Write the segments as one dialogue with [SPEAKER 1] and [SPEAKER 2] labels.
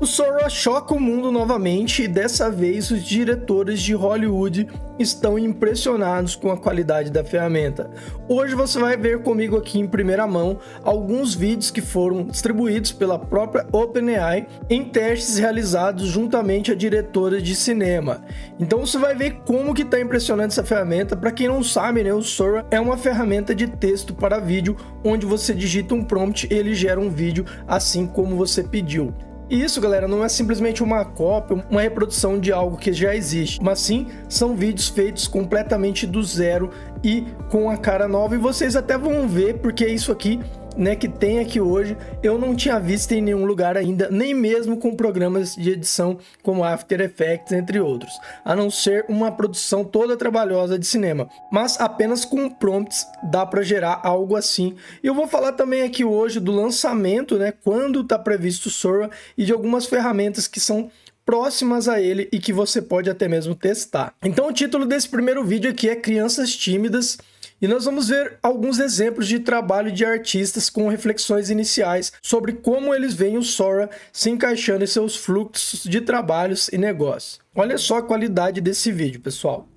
[SPEAKER 1] O Sora choca o mundo novamente e dessa vez os diretores de Hollywood estão impressionados com a qualidade da ferramenta. Hoje você vai ver comigo aqui em primeira mão alguns vídeos que foram distribuídos pela própria OpenAI em testes realizados juntamente a diretores de cinema. Então você vai ver como que está impressionante essa ferramenta. Para quem não sabe, né, o Sora é uma ferramenta de texto para vídeo, onde você digita um prompt e ele gera um vídeo assim como você pediu. E isso, galera, não é simplesmente uma cópia, uma reprodução de algo que já existe, mas sim são vídeos feitos completamente do zero e com a cara nova. E vocês até vão ver, porque isso aqui, né, que tem aqui hoje, eu não tinha visto em nenhum lugar ainda, nem mesmo com programas de edição como After Effects, entre outros, a não ser uma produção toda trabalhosa de cinema, mas apenas com prompts dá para gerar algo assim. E eu vou falar também aqui hoje do lançamento, né, quando está previsto o Sora, e de algumas ferramentas que são próximas a ele e que você pode até mesmo testar. Então o título desse primeiro vídeo aqui é Crianças Tímidas, e nós vamos ver alguns exemplos de trabalho de artistas com reflexões iniciais sobre como eles veem o Sora se encaixando em seus fluxos de trabalhos e negócios. Olha só a qualidade desse vídeo, pessoal.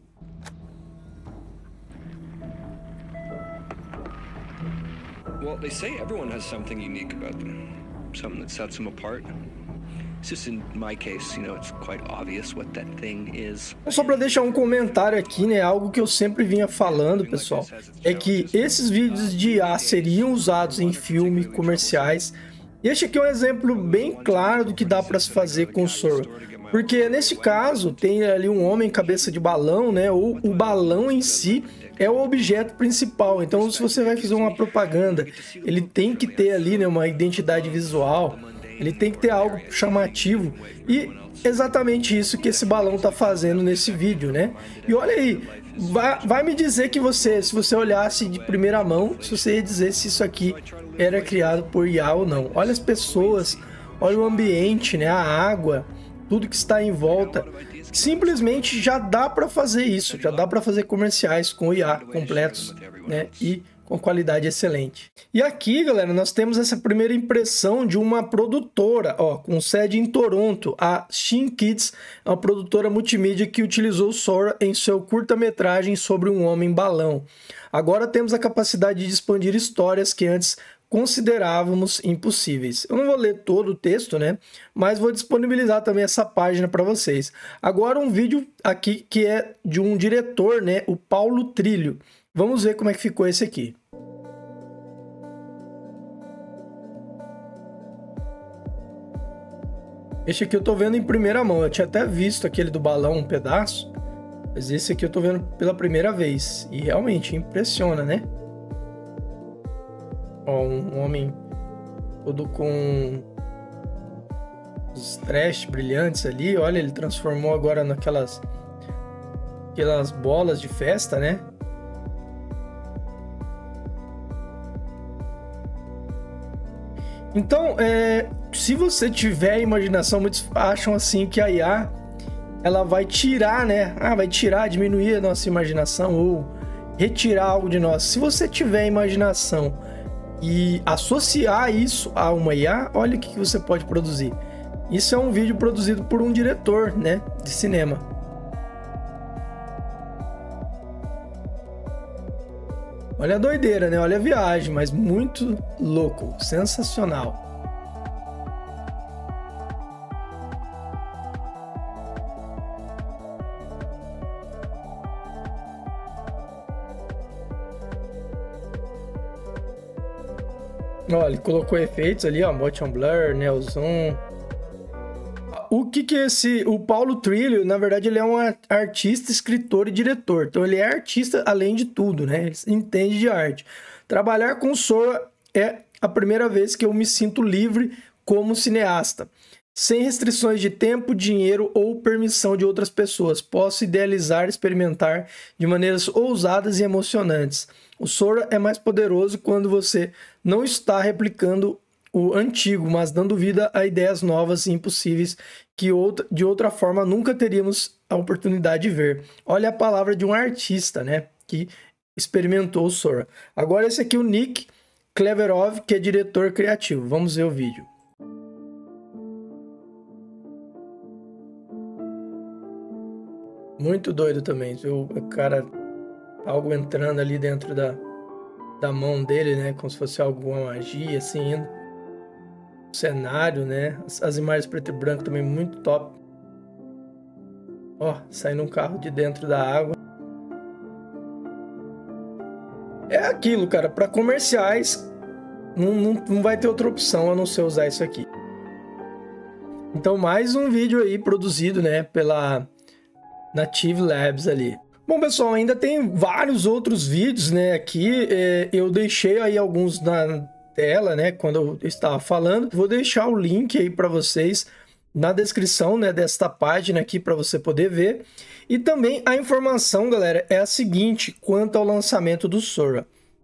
[SPEAKER 2] Well, they say everyone has something unique about them, something that sets them apart. It's just in my case, you know, it's quite obvious what that thing is.
[SPEAKER 1] Só para deixar um comentário aqui, né, algo que eu sempre vinha falando, pessoal, é que esses vídeos de IA seriam usados em filme, comerciais. E este aqui é um exemplo bem claro do que dá para se fazer com o Sora. Porque nesse caso tem ali um homem cabeça de balão, né, ou o balão em si é o objeto principal. Então se você vai fazer uma propaganda, ele tem que ter ali, né, uma identidade visual. Ele tem que ter algo chamativo, e exatamente isso que esse balão tá fazendo nesse vídeo, né? E olha aí, vai me dizer que você, se você olhasse de primeira mão, se você ia dizer se isso aqui era criado por IA ou não. Olha as pessoas, olha o ambiente, né? A água, tudo que está em volta. Simplesmente já dá para fazer isso, já dá para fazer comerciais com IA completos, né? E com qualidade excelente. E aqui, galera, nós temos essa primeira impressão de uma produtora, ó, com sede em Toronto. A Shin Kids é uma produtora multimídia que utilizou o Sora em seu curta-metragem sobre um homem balão. Agora temos a capacidade de expandir histórias que antes considerávamos impossíveis. Eu não vou ler todo o texto, né? Mas vou disponibilizar também essa página para vocês. Agora um vídeo aqui que é de um diretor, né? O Paulo Trilho. Vamos ver como é que ficou esse aqui. Este aqui eu tô vendo em primeira mão. Eu tinha até visto aquele do balão, um pedaço. Mas esse aqui eu tô vendo pela primeira vez. E realmente impressiona, né? Ó, um homem todo com os trashes brilhantes ali. Olha, ele transformou agora naquelas bolas de festa, né? Então, se você tiver imaginação, muitos acham assim que a IA, ela vai tirar, né? Vai tirar, diminuir a nossa imaginação ou retirar algo de nós. Se você tiver imaginação e associar isso a uma IA, olha o que você pode produzir. Isso é um vídeo produzido por um diretor, né, de cinema. Olha a doideira, né? Olha a viagem, mas muito louco, sensacional. Olha, ele colocou efeitos ali, ó, motion blur, neo zoom. O que o Paulo Trilho, na verdade, ele é um artista, escritor e diretor. Então ele é artista além de tudo, né? Ele entende de arte. Trabalhar com o Sora é a primeira vez que eu me sinto livre como cineasta. Sem restrições de tempo, dinheiro ou permissão de outras pessoas. Posso idealizar, experimentar de maneiras ousadas e emocionantes. O Sora é mais poderoso quando você não está replicando o antigo, mas dando vida a ideias novas e impossíveis que de outra forma nunca teríamos a oportunidade de ver. Olha a palavra de um artista, né, que experimentou o Sora. Agora esse aqui é o Nick Cleverov, que é diretor criativo. Vamos ver o vídeo. Muito doido também, viu? O cara, algo entrando ali dentro da mão dele, né? Como se fosse alguma magia, assim, indo. O cenário, né? As imagens preto e branco também muito top. Ó, saindo um carro de dentro da água. É aquilo, cara. Para comerciais, não vai ter outra opção a não ser usar isso aqui. Então, mais um vídeo aí produzido, né? Pela Native Labs ali. Bom, pessoal, ainda tem vários outros vídeos, né, aqui. Eu deixei aí alguns na tela, né, quando eu estava falando. Vou deixar o link aí para vocês na descrição, né, desta página aqui para você poder ver. E também a informação, galera, é a seguinte, quanto ao lançamento do Sora.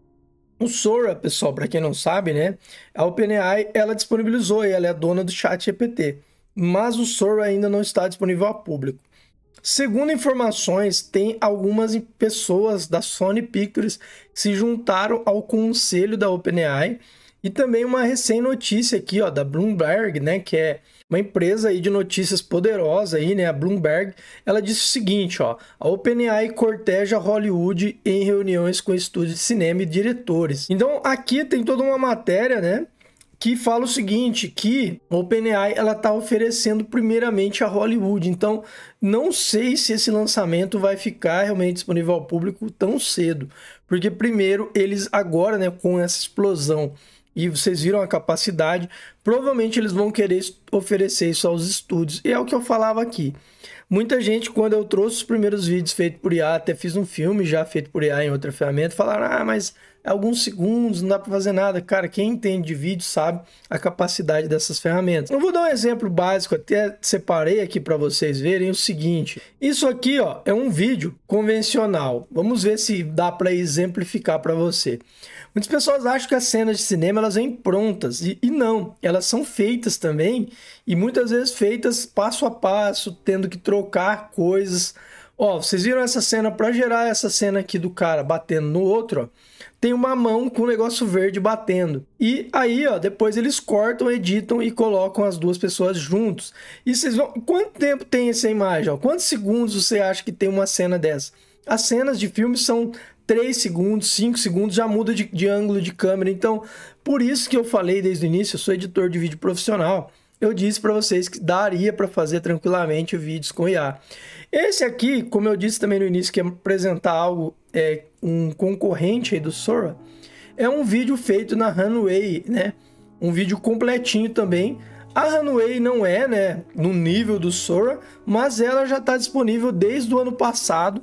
[SPEAKER 1] O Sora, pessoal, para quem não sabe, né, a OpenAI, ela disponibilizou, ela é a dona do ChatGPT, mas o Sora ainda não está disponível ao público. Segundo informações, tem algumas pessoas da Sony Pictures que se juntaram ao conselho da OpenAI e também uma recém-notícia aqui, ó, da Bloomberg, né, que é uma empresa aí de notícias poderosa aí, né, a Bloomberg. Ela disse o seguinte, ó, a OpenAI corteja Hollywood em reuniões com estúdios de cinema e diretores. Então, aqui tem toda uma matéria, né, que fala o seguinte, que a OpenAI ela está oferecendo primeiramente a Hollywood. Então, não sei se esse lançamento vai ficar realmente disponível ao público tão cedo. Porque primeiro, eles agora, né, com essa explosão, e vocês viram a capacidade, provavelmente eles vão querer oferecer isso aos estúdios. E é o que eu falava aqui. Muita gente, quando eu trouxe os primeiros vídeos feitos por IA, até fiz um filme já feito por IA em outra ferramenta, falaram, ah, mas alguns segundos, não dá para fazer nada. Cara, quem entende de vídeo sabe a capacidade dessas ferramentas. Eu vou dar um exemplo básico, até separei aqui para vocês verem o seguinte. Isso aqui, ó, é um vídeo convencional. Vamos ver se dá para exemplificar para você. Muitas pessoas acham que as cenas de cinema elas vêm prontas e não, elas são feitas também e muitas vezes feitas passo a passo, tendo que trocar coisas. Ó, vocês viram essa cena? Para gerar essa cena aqui do cara batendo no outro, ó, tem uma mão com um negócio verde batendo. E aí, ó, depois eles cortam, editam e colocam as duas pessoas juntos. E vocês vão... Quanto tempo tem essa imagem? Ó? Quantos segundos você acha que tem uma cena dessa? As cenas de filme são 3 segundos, 5 segundos, já muda de ângulo de câmera. Então, por isso que eu falei desde o início, eu sou editor de vídeo profissional. Eu disse para vocês que daria para fazer tranquilamente vídeos com IA. Esse aqui, como eu disse também no início, que é apresentar algo, um concorrente aí do Sora, é um vídeo feito na Runway, né? Um vídeo completinho também. A Runway não é, né, no nível do Sora, mas ela já está disponível desde o ano passado.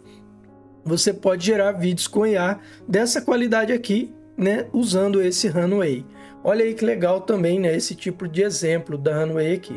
[SPEAKER 1] Você pode gerar vídeos com IA dessa qualidade aqui, né, usando esse Runway. Olha aí que legal também, né, esse tipo de exemplo da Runway aqui.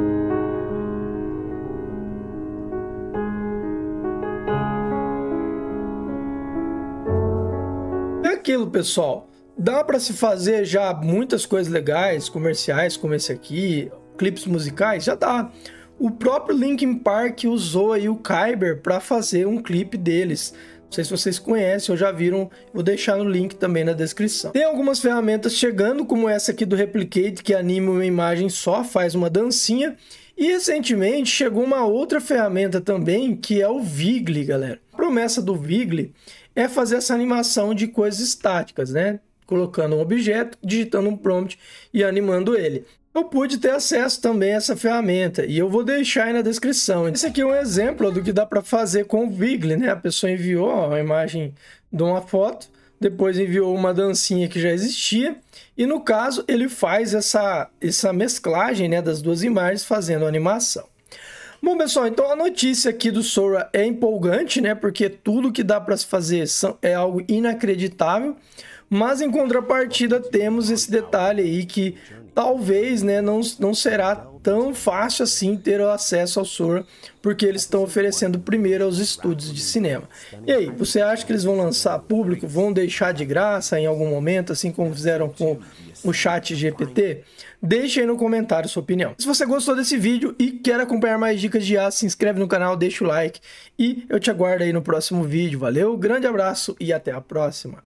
[SPEAKER 1] É aquilo, pessoal. Dá para se fazer já muitas coisas legais, comerciais como esse aqui, clipes musicais, já dá. O próprio Linkin Park usou aí o Kyber para fazer um clipe deles. Não sei se vocês conhecem ou já viram, vou deixar no link também na descrição. Tem algumas ferramentas chegando, como essa aqui do Replicate, que anima uma imagem só, faz uma dancinha. E recentemente chegou uma outra ferramenta também, que é o Vigli, galera. A promessa do Vigli é fazer essa animação de coisas estáticas, né? Colocando um objeto, digitando um prompt e animando ele. Eu pude ter acesso também a essa ferramenta e eu vou deixar aí na descrição. Esse aqui é um exemplo do que dá para fazer com o Vigli, né? A pessoa enviou ó, a imagem de uma foto, depois enviou uma dancinha que já existia e no caso ele faz essa mesclagem, né, das duas imagens fazendo a animação. Bom, pessoal, então a notícia aqui do Sora é empolgante, né? Porque tudo que dá para se fazer é algo inacreditável. Mas em contrapartida temos esse detalhe aí que talvez, né, não será tão fácil assim ter o acesso ao Sora, porque eles estão oferecendo primeiro aos estúdios de cinema. E aí, você acha que eles vão lançar público, vão deixar de graça em algum momento, assim como fizeram com o ChatGPT? Deixe aí no comentário sua opinião. Se você gostou desse vídeo e quer acompanhar mais dicas de IA, se inscreve no canal, deixa o like e eu te aguardo aí no próximo vídeo. Valeu, grande abraço e até a próxima.